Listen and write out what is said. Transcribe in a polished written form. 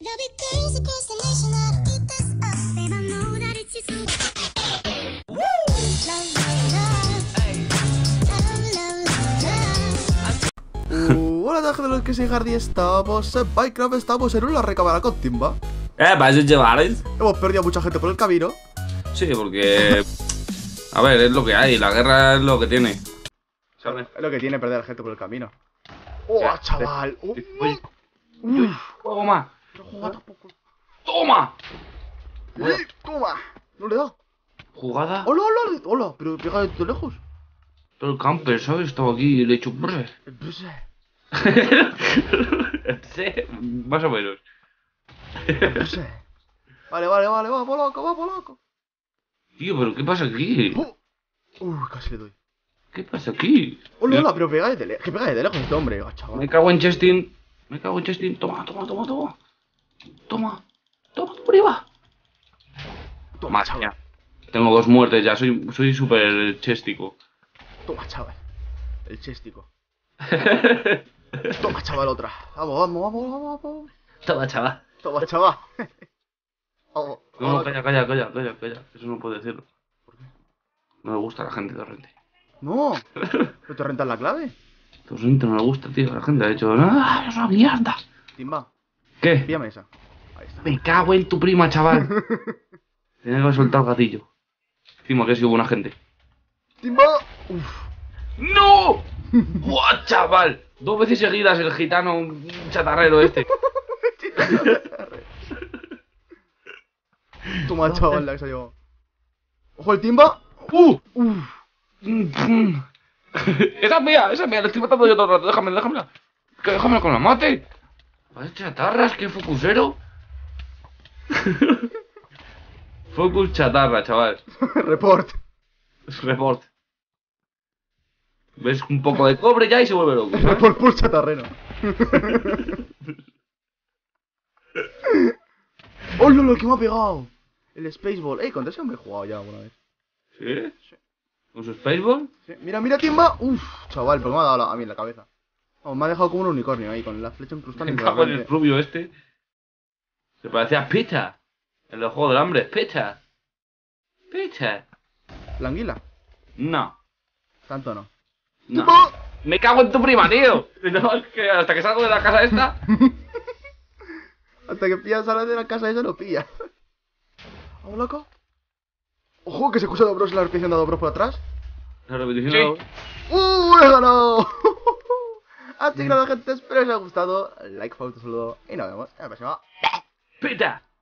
Hola, gente de los que soy Hardy, estamos en Minecraft, estamos en una recámara con timba. ¿Para eso chavales? Hemos perdido a mucha gente por el camino. Sí, porque... A ver, es lo que hay, la guerra es lo que tiene. ¿Sabes? Es lo que tiene perder a la gente por el camino. ¡Oh, chaval! ¡Juego más! ¡Juega tampoco! ¡Toma! ¡Toma! No le da. ¿Jugada? ¡Hola, hola! ¡Hola! Pero pega de lejos. Todo el camper, ¿sabes? Estaba aquí y le he hecho... Sí, más o menos. Vale, va, polaco. Tío, ¿pero qué pasa aquí? Casi le doy. ¿Qué pasa aquí? Hola, pero pega de lejos. Que pega de lejos este hombre, chaval. Me cago en Chestin. Toma. Toma, por ahí va. Toma, chaval. Tengo 2 muertes ya, soy súper chestico. Toma, chaval. El chestico. Toma, chaval, otra. Vamos. Toma, chaval. Toma, chaval. Vamos. No, calla. Eso no puedo decirlo. ¿Por qué? No me gusta a la gente de Torrente. No. ¿No te rentas la clave? Torrente no le gusta, tío. La gente ha dicho, ¡ah, es una mierda! Timba. ¿Qué? Píllame esa. Ahí está. Me cago en tu prima, chaval. Tenía que haber soltado el gatillo. Encima que he sido buena gente. Timba. Uf. ¡No! ¡Buah, chaval! 2 veces seguidas el gitano chatarrero este. Toma, chaval, la que se ha llevado. ¡Ojo el timba! Esa es mía, la estoy matando yo todo el rato. Déjamela. Déjamela con la mate. Vaya chatarras, qué focusero. Focus chatarra, chaval. Report. ¿Ves un poco de cobre ya y se vuelve loco? Report pulsa terreno. ¡Oh, lo que me ha pegado! El Spaceball. Contra ese hombre he jugado ya alguna vez. ¿Sí? ¿Con su Spaceball? Sí. Mira, timba. Chaval, pero me ha dado a mí en la cabeza. Oh, me ha dejado como un unicornio ahí, con la flecha incrustada en Con el rubio este. Se parecía a Peter. En el juego del hambre. Peter. ¿La anguila? No. Tanto no. Me cago en tu prima, tío. No, es que hasta que salgo de la casa esta. Hasta que pillas a la de la casa esa no pilla. ¿Vamos, loco? ¡Ojo, que se acusa de Dobros la repetición de Dobros por atrás! La repetición de... ¡He ganado! Así que nada, gente, espero que os haya gustado. Like, favor, saludo y nos vemos en la próxima. ¡Pita!